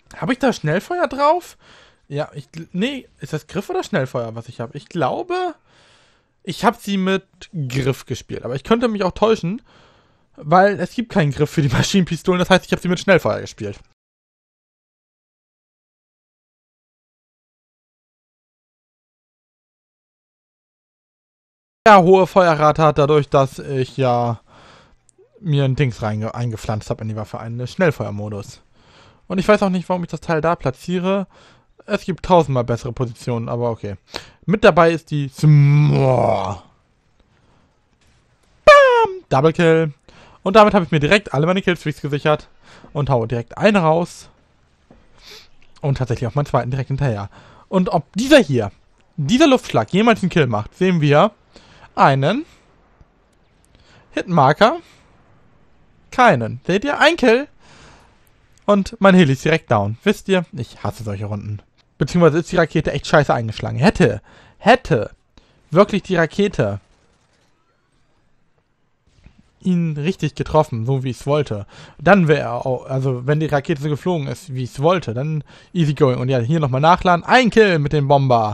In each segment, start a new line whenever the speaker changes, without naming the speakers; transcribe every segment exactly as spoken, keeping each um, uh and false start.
Habe ich da Schnellfeuer drauf? Ja, ich... Nee, ist das Griff oder Schnellfeuer, was ich habe? Ich glaube, ich habe sie mit Griff gespielt. Aber ich könnte mich auch täuschen, weil es gibt keinen Griff für die Maschinenpistolen. Das heißt, ich habe sie mit Schnellfeuer gespielt. Ja, hohe Feuerrate hat dadurch, dass ich ja mir ein Dings reinge eingepflanzt habe in die Waffe, einen Schnellfeuermodus. Und ich weiß auch nicht, warum ich das Teil da platziere. Es gibt tausendmal bessere Positionen, aber okay. Mit dabei ist die Smore. Double Kill. Und damit habe ich mir direkt alle meine Killstreaks gesichert. Und haue direkt eine raus. Und tatsächlich auch meinen zweiten direkt hinterher. Und ob dieser hier, dieser Luftschlag jemals einen Kill macht, sehen wir einen Hitmarker. Keinen. Seht ihr? Ein Kill. Und mein Heli ist direkt down. Wisst ihr? Ich hasse solche Runden. Beziehungsweise ist die Rakete echt scheiße eingeschlagen. Hätte, hätte wirklich die Rakete ihn richtig getroffen, so wie ich es wollte, dann wäre er auch, also wenn die Rakete so geflogen ist, wie ich es wollte, dann easy going. Und ja, hier nochmal nachladen. Ein Kill mit dem Bomber.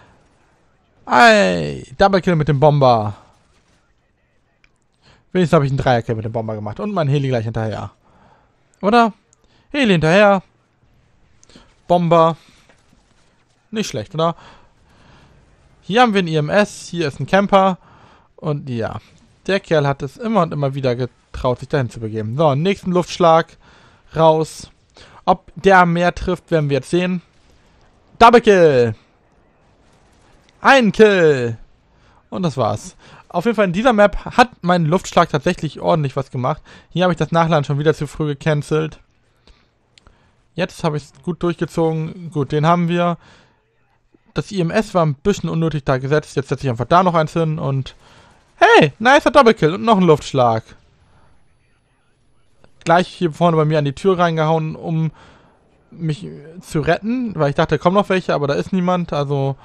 Ei, Double Kill mit dem Bomber. Wenigstens habe ich einen Dreier-Kill mit dem Bomber gemacht. Und mein Heli gleich hinterher. Oder? Heli hinterher. Bomber. Nicht schlecht, oder? Hier haben wir einen I M S. Hier ist ein Camper. Und ja, der Kerl hat es immer und immer wieder getraut, sich dahin zu begeben. So, nächsten Luftschlag. Raus. Ob der mehr trifft, werden wir jetzt sehen. Double Kill. Ein Kill. Und das war's. Auf jeden Fall in dieser Map hat mein Luftschlag tatsächlich ordentlich was gemacht. Hier habe ich das Nachladen schon wieder zu früh gecancelt. Jetzt habe ich es gut durchgezogen. Gut, den haben wir. Das I M S war ein bisschen unnötig da gesetzt. Jetzt setze ich einfach da noch eins hin und... Hey, nicer Doppelkill und noch ein Luftschlag. Gleich hier vorne bei mir an die Tür reingehauen, um mich zu retten. Weil ich dachte, da kommen noch welche, aber da ist niemand. Also...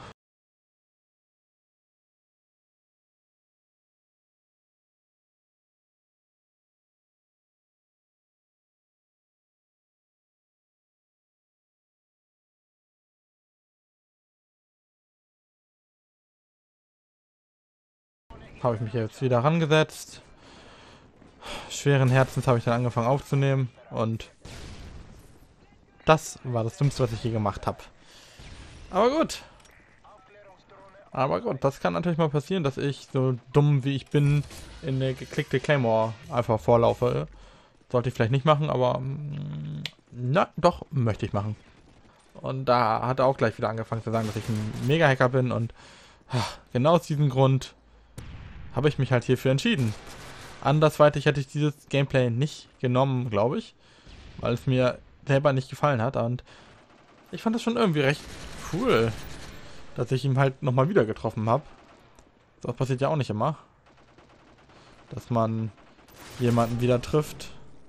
Habe ich mich jetzt wieder rangesetzt. Schweren Herzens habe ich dann angefangen aufzunehmen. Und das war das Dümmste, was ich je gemacht habe. Aber gut. Aber gut, das kann natürlich mal passieren, dass ich, so dumm wie ich bin, in eine geklickte Claymore einfach vorlaufe. Sollte ich vielleicht nicht machen, aber... mm, Na, doch, möchte ich machen. Und da hat er auch gleich wieder angefangen zu sagen, dass ich ein Mega-Hacker bin. Und ach, genau aus diesem Grund habe ich mich halt hierfür entschieden. Andersweitig hätte ich dieses Gameplay nicht genommen, glaube ich. Weil es mir selber nicht gefallen hat. Und ich fand das schon irgendwie recht cool, dass ich ihn halt nochmal wieder getroffen habe. Das passiert ja auch nicht immer. Dass man jemanden wieder trifft.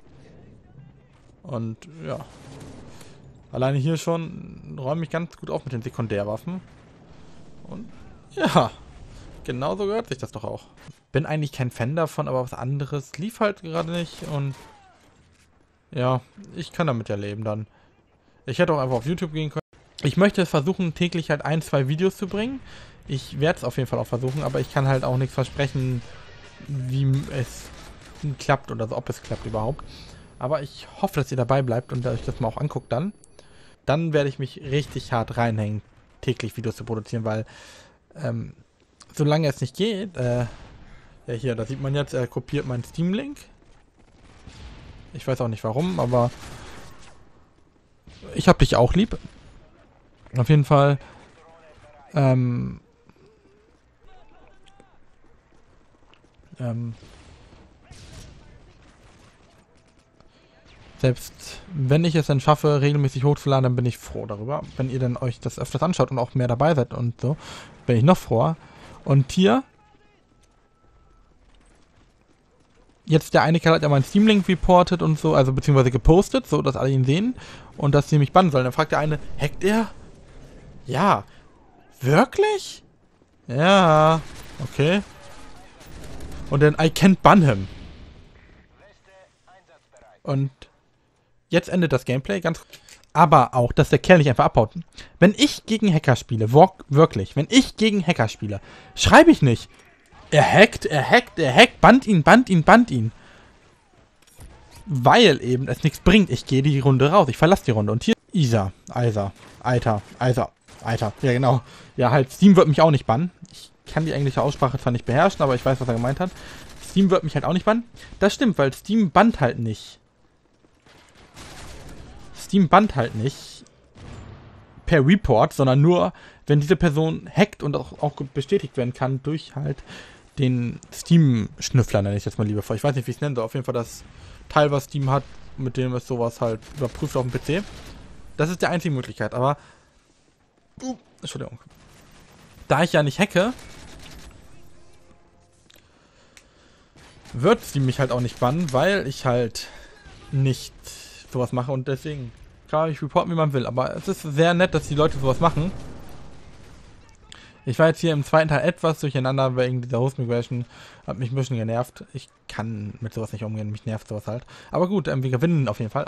Und ja. Alleine hier schon räume ich ganz gut auf mit den Sekundärwaffen. Und ja. Genauso gehört sich das doch auch. Bin eigentlich kein Fan davon, aber was anderes lief halt gerade nicht. Und ja, ich kann damit ja leben dann. Ich hätte auch einfach auf YouTube gehen können. Ich möchte versuchen, täglich halt ein, zwei Videos zu bringen. Ich werde es auf jeden Fall auch versuchen, aber ich kann halt auch nichts versprechen, wie es klappt oder so, ob es klappt überhaupt. Aber ich hoffe, dass ihr dabei bleibt und euch das mal auch anguckt dann. Dann werde ich mich richtig hart reinhängen, täglich Videos zu produzieren, weil ähm, solange es nicht geht, äh, ja hier, da sieht man jetzt, er kopiert meinen Steam-Link. Ich weiß auch nicht warum, aber ich hab dich auch lieb. Auf jeden Fall, ähm, ähm, selbst wenn ich es dann schaffe, regelmäßig hochzuladen, dann bin ich froh darüber. Wenn ihr dann euch das öfters anschaut und auch mehr dabei seid und so, bin ich noch froher. Und hier, jetzt der eine Kerl hat ja meinen Steam-Link reportet und so, also beziehungsweise gepostet, so dass alle ihn sehen und dass sie mich bannen sollen. Dann fragt der eine, hackt er? Ja. Wirklich? Ja. Okay. Und dann, I can't ban him. Und jetzt endet das Gameplay, ganz... Aber auch, dass der Kerl nicht einfach abhaut. Wenn ich gegen Hacker spiele, wirklich, wenn ich gegen Hacker spiele, schreibe ich nicht, er hackt, er hackt, er hackt, band ihn, band ihn, band ihn. Weil eben es nichts bringt. Ich gehe die Runde raus, ich verlasse die Runde. Und hier, Isa, Isa, Alter, Isa, Alter, ja genau. Ja, halt, Steam wird mich auch nicht bannen. Ich kann die englische Aussprache zwar nicht beherrschen, aber ich weiß, was er gemeint hat. Steam wird mich halt auch nicht bannen. Das stimmt, weil Steam bannt halt nicht. Steam bannt halt nicht per Report, sondern nur, wenn diese Person hackt und auch, auch bestätigt werden kann durch halt den Steam-Schnüffler, nenne ich jetzt mal liebevoll. Ich weiß nicht, wie ich es nenne soll. Auf jeden Fall das Teil, was Steam hat, mit dem es sowas halt überprüft auf dem P C. Das ist die einzige Möglichkeit, aber uh, Entschuldigung. Da ich ja nicht hacke, wird Steam mich halt auch nicht bannen, weil ich halt nicht sowas mache und deswegen kann ich reporten, wie man will. Aber es ist sehr nett, dass die Leute sowas machen. Ich war jetzt hier im zweiten Teil etwas durcheinander wegen dieser Host Migration. Hat mich ein bisschen genervt. Ich kann mit sowas nicht umgehen. Mich nervt sowas halt. Aber gut, ähm, wir gewinnen auf jeden Fall.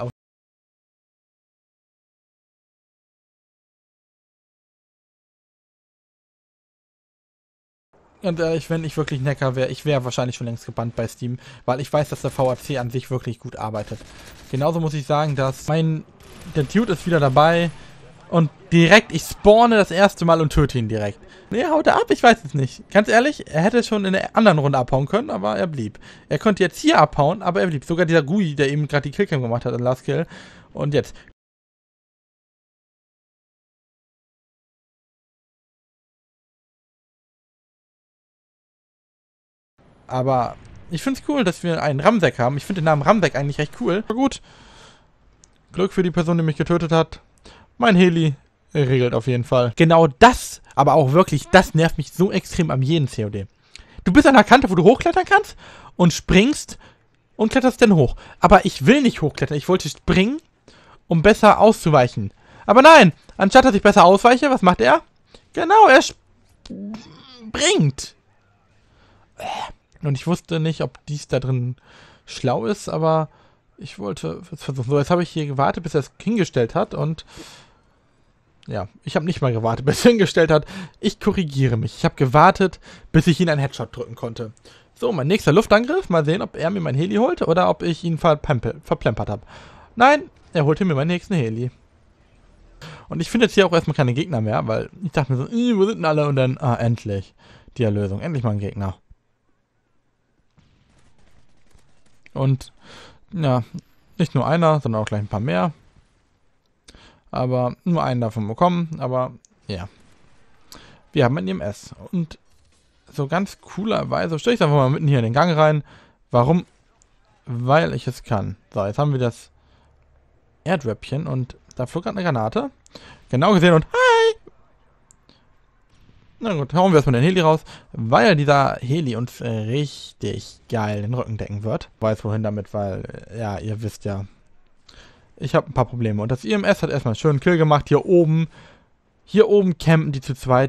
Und ehrlich, wenn ich wirklich ein Hacker wäre, ich wäre wahrscheinlich schon längst gebannt bei Steam, weil ich weiß, dass der V A C an sich wirklich gut arbeitet. Genauso muss ich sagen, dass mein, der Dude ist wieder dabei und direkt, ich spawne das erste Mal und töte ihn direkt. Nee, haut er ab? Ich weiß es nicht. Ganz ehrlich, er hätte schon in der anderen Runde abhauen können, aber er blieb. Er konnte jetzt hier abhauen, aber er blieb. Sogar dieser Gui, der eben gerade die Killcam gemacht hat, Last Kill. Und jetzt. Aber ich finde es cool, dass wir einen Ramsek haben. Ich finde den Namen Ramsek eigentlich recht cool. Aber gut. Glück für die Person, die mich getötet hat. Mein Heli regelt auf jeden Fall. Genau das, aber auch wirklich, das nervt mich so extrem am jeden C O D. Du bist an einer Kante, wo du hochklettern kannst und springst und kletterst dann hoch. Aber ich will nicht hochklettern. Ich wollte springen, um besser auszuweichen. Aber nein, anstatt dass ich besser ausweiche, was macht er? Genau, er springt. Und ich wusste nicht, ob dies da drin schlau ist, aber ich wollte es versuchen. So, jetzt habe ich hier gewartet, bis er es hingestellt hat und ja, ich habe nicht mal gewartet, bis er hingestellt hat. Ich korrigiere mich. Ich habe gewartet, bis ich ihn einen Headshot drücken konnte. So, mein nächster Luftangriff. Mal sehen, ob er mir mein Heli holt oder ob ich ihn verplempert habe. Nein, er holte mir meinen nächsten Heli. Und ich finde jetzt hier auch erstmal keine Gegner mehr, weil ich dachte mir so, wo sind denn alle? Und dann, ah, endlich. Die Erlösung. Endlich mal ein Gegner. Und, ja, nicht nur einer, sondern auch gleich ein paar mehr. Aber nur einen davon bekommen. Aber, ja. Wir haben ein I M S. Und so ganz coolerweise stelle ich es einfach mal mitten hier in den Gang rein. Warum? Weil ich es kann. So, jetzt haben wir das Airdropchen und da flog gerade eine Granate. Genau gesehen und hi! Na gut, hauen wir erstmal den Heli raus, weil dieser Heli uns äh, richtig geil den Rücken decken wird. Ich weiß wohin damit, weil, äh, ja, ihr wisst ja, ich habe ein paar Probleme. Und das I M S hat erstmal einen schönen Kill gemacht. Hier oben, hier oben campen die zu zweit.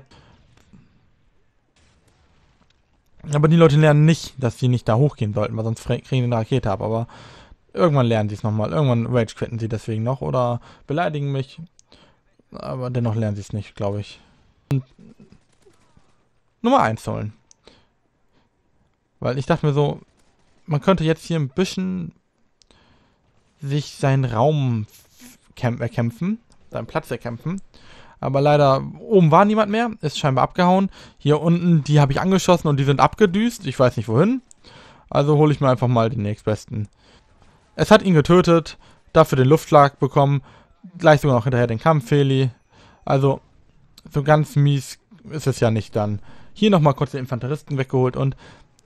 Aber die Leute lernen nicht, dass sie nicht da hochgehen sollten, weil sonst kriegen die eine Rakete ab. Aber irgendwann lernen sie es nochmal. Irgendwann rage-quitten sie deswegen noch oder beleidigen mich. Aber dennoch lernen sie es nicht, glaube ich. Und Nummer eins holen. Weil ich dachte mir so, man könnte jetzt hier ein bisschen sich seinen Raum erkämpfen, seinen Platz erkämpfen. Aber leider, oben war niemand mehr, ist scheinbar abgehauen. Hier unten, die habe ich angeschossen und die sind abgedüst. Ich weiß nicht wohin. Also hole ich mir einfach mal den nächstbesten. Es hat ihn getötet, dafür den Luftschlag bekommen, gleich sogar noch hinterher den Kampfheli. Also, so ganz mies ist es ja nicht dann. Hier nochmal kurz den Infanteristen weggeholt und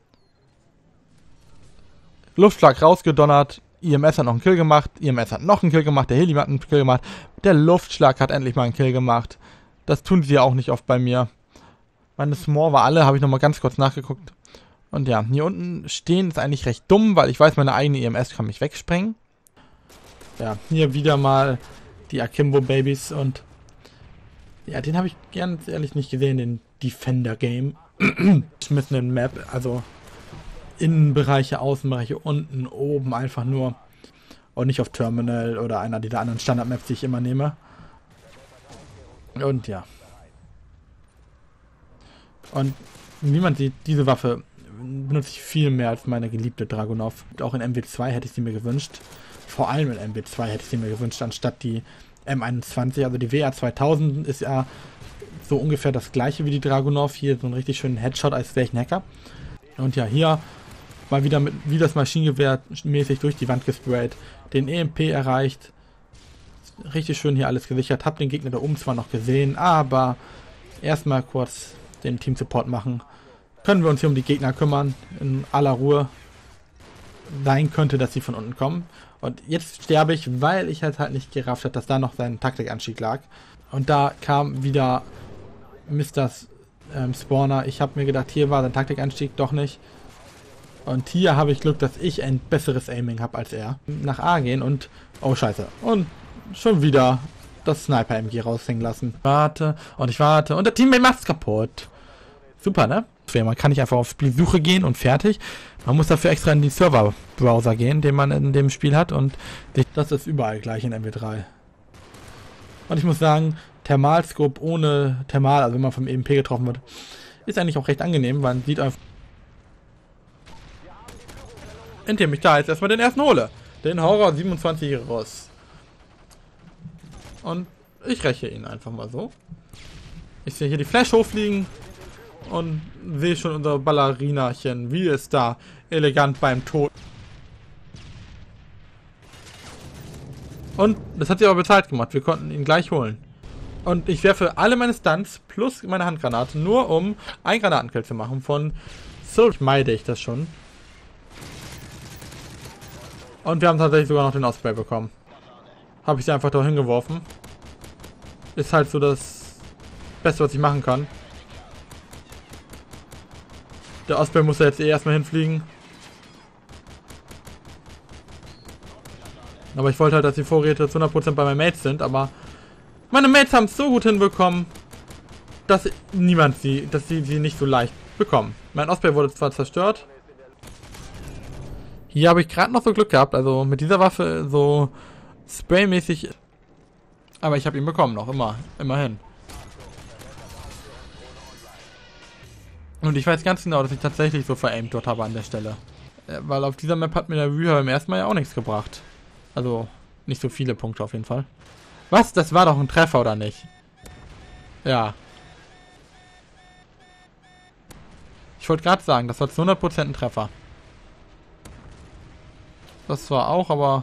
Luftschlag rausgedonnert. I M S hat noch einen Kill gemacht, I M S hat noch einen Kill gemacht, der Heli hat einen Kill gemacht, der Luftschlag hat endlich mal einen Kill gemacht. Das tun sie ja auch nicht oft bei mir. Meine Small war alle, habe ich nochmal ganz kurz nachgeguckt. Und ja, hier unten stehen ist eigentlich recht dumm, weil ich weiß, meine eigene I M S kann mich wegsprengen. Ja, hier wieder mal die Akimbo Babys und ja, den habe ich ganz ehrlich nicht gesehen, den Defender Game. Geschmissenen Map, also Innenbereiche, Außenbereiche, unten, oben, einfach nur. Und nicht auf Terminal oder einer dieser anderen Standard-Maps, die ich immer nehme. Und ja. Und wie man sieht, diese Waffe benutze ich viel mehr als meine geliebte Dragunov. Und auch in M W zwei hätte ich sie mir gewünscht. Vor allem in M W zwei hätte ich sie mir gewünscht, anstatt die M einundzwanzig. Also die W R zweitausend ist ja so ungefähr das gleiche wie die Dragunov. Hier so einen richtig schönen Headshot, als wäre ich ein Hacker. Und ja, hier mal wieder mit wie das Maschinengewehr mäßig durch die Wand gesprayt. Den E M P erreicht. Richtig schön hier alles gesichert. Hab den Gegner da oben zwar noch gesehen, aber erstmal kurz den Team-Support machen. Können wir uns hier um die Gegner kümmern. In aller Ruhe. Sein könnte, dass sie von unten kommen. Und jetzt sterbe ich, weil ich halt halt nicht gerafft habe, dass da noch sein Taktikanstieg lag. Und da kam wieder Mister Ähm, Spawner. Ich habe mir gedacht, hier war sein Taktikanstieg, doch nicht. Und hier habe ich Glück, dass ich ein besseres Aiming habe als er. Nach A gehen und... Oh, scheiße. Und schon wieder das Sniper-M G raushängen lassen. Warte und ich warte und der Teammate macht's kaputt. Super, ne? Man kann nicht einfach auf Spielsuche gehen und fertig. Man muss dafür extra in die Server-Browser gehen, den man in dem Spiel hat. Und das ist überall gleich in M W drei. Und ich muss sagen, Thermalscope ohne Thermal, also wenn man vom E M P getroffen wird, ist eigentlich auch recht angenehm, weil man sieht einfach... Indem ich da jetzt erstmal den ersten hole. Den Horror siebenundzwanzig Heroes. Und ich räche ihn einfach mal so. Ich sehe hier die Flash hochfliegen. Und sehe schon unser Ballerinachen, wie es da elegant beim Tod. Und das hat sie aber bezahlt gemacht. Wir konnten ihn gleich holen. Und ich werfe alle meine Stunts plus meine Handgranate nur um ein Granatenkill zu machen. Von so meide ich das schon. Und wir haben tatsächlich sogar noch den Osprey bekommen. Habe ich sie einfach da hingeworfen. Ist halt so das Beste, was ich machen kann. Der Osprey muss ja jetzt eh erstmal hinfliegen. Aber ich wollte halt, dass die Vorräte zu hundert Prozent bei meinen Mates sind. Aber meine Mates haben es so gut hinbekommen, dass niemand sie, dass sie sie nicht so leicht bekommen. Mein Osprey wurde zwar zerstört. Hier habe ich gerade noch so Glück gehabt. Also mit dieser Waffe so spraymäßig. Aber ich habe ihn bekommen noch. Immer. Immerhin. Und ich weiß ganz genau, dass ich tatsächlich so veraimt dort habe an der Stelle. Weil auf dieser Map hat mir der Reaver beim ersten Mal ja auch nichts gebracht. Also nicht so viele Punkte auf jeden Fall. Was? Das war doch ein Treffer, oder nicht? Ja. Ich wollte gerade sagen, das war zu hundert Prozent ein Treffer. Das war auch, aber...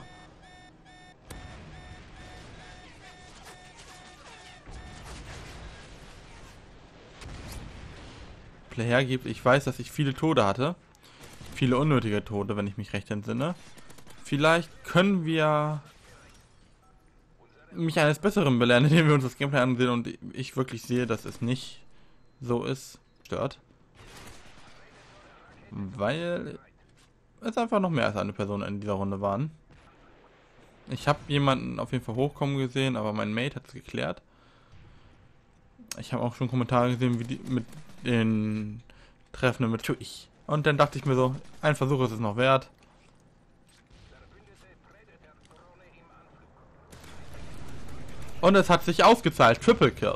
hergibt. Ich weiß, dass ich viele Tode hatte. Viele unnötige Tode, wenn ich mich recht entsinne. Vielleicht können wir mich eines Besseren belehren, indem wir uns das Gameplay ansehen und ich wirklich sehe, dass es nicht so ist. Stört. Weil es einfach noch mehr als eine Person in dieser Runde waren. Ich habe jemanden auf jeden Fall hochkommen gesehen, aber mein Mate hat es geklärt. Ich habe auch schon Kommentare gesehen, wie die mit den Treffenden mit ich. Und dann dachte ich mir so, ein Versuch ist es noch wert. Und es hat sich ausgezahlt. Triple Kill.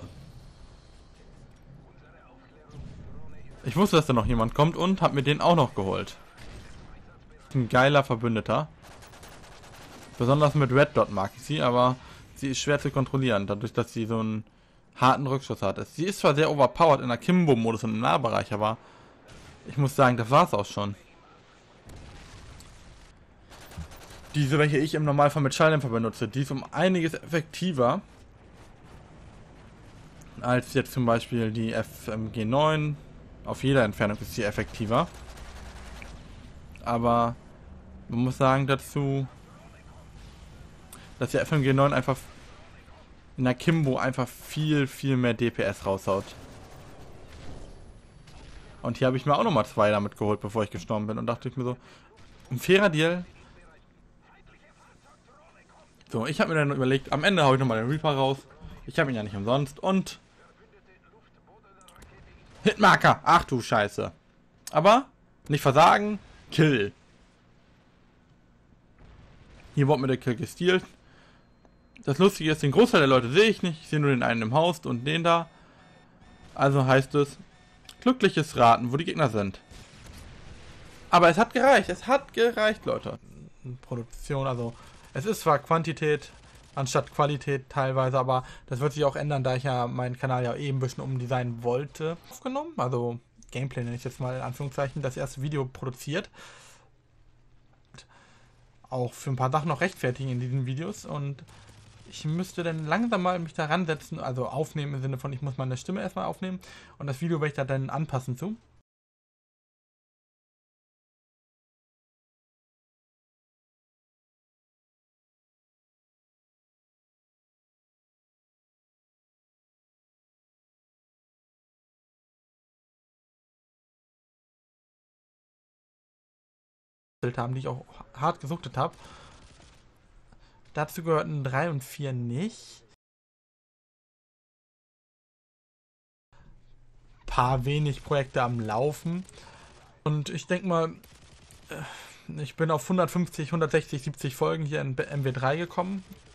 Ich wusste, dass da noch jemand kommt und habe mir den auch noch geholt. Ein geiler Verbündeter. Besonders mit Red Dot mag ich sie, aber sie ist schwer zu kontrollieren, dadurch, dass sie so einen harten Rückschuss hat. Sie ist zwar sehr overpowered in der Kimbo-Modus und im Nahbereich, aber ich muss sagen, das war's auch schon. Diese, welche ich im Normalfall mit Schalldämpfer benutze, die ist um einiges effektiver als jetzt zum Beispiel die F M G neun. Auf jeder Entfernung ist sie effektiver. Aber man muss sagen dazu, dass der F M G neun einfach in der Kimbo einfach viel, viel mehr D P S raushaut. Und hier habe ich mir auch nochmal zwei damit geholt, bevor ich gestorben bin. Und dachte ich mir so, ein fairer Deal. So, ich habe mir dann überlegt, am Ende haue ich nochmal den Reaper raus. Ich habe ihn ja nicht umsonst. Und Hitmarker. Ach du Scheiße. Aber nicht versagen. Kill. Hier wurde mir der Kill gestealt. Das Lustige ist, den Großteil der Leute sehe ich nicht. Ich sehe nur den einen im Haus und den da. Also heißt es, glückliches Raten, wo die Gegner sind. Aber es hat gereicht. Es hat gereicht, Leute. Produktion, also es ist zwar Quantität anstatt Qualität teilweise, aber das wird sich auch ändern, da ich ja meinen Kanal ja eben ein bisschen umdesignen wollte. Aufgenommen, also Gameplay nenne ich jetzt mal in Anführungszeichen, das erste Video produziert. Auch für ein paar Sachen noch rechtfertigen in diesen Videos und ich müsste dann langsam mal mich da ransetzen, also aufnehmen im Sinne von, ich muss meine Stimme erstmal aufnehmen und das Video werde ich da dann anpassen zu. Haben, die ich auch hart gesuchtet habe. Dazu gehörten drei und vier nicht. Paar wenig Projekte am Laufen. Und ich denke mal, ich bin auf hundertfünfzig, hundertsechzig, siebzig Folgen hier in M W drei gekommen.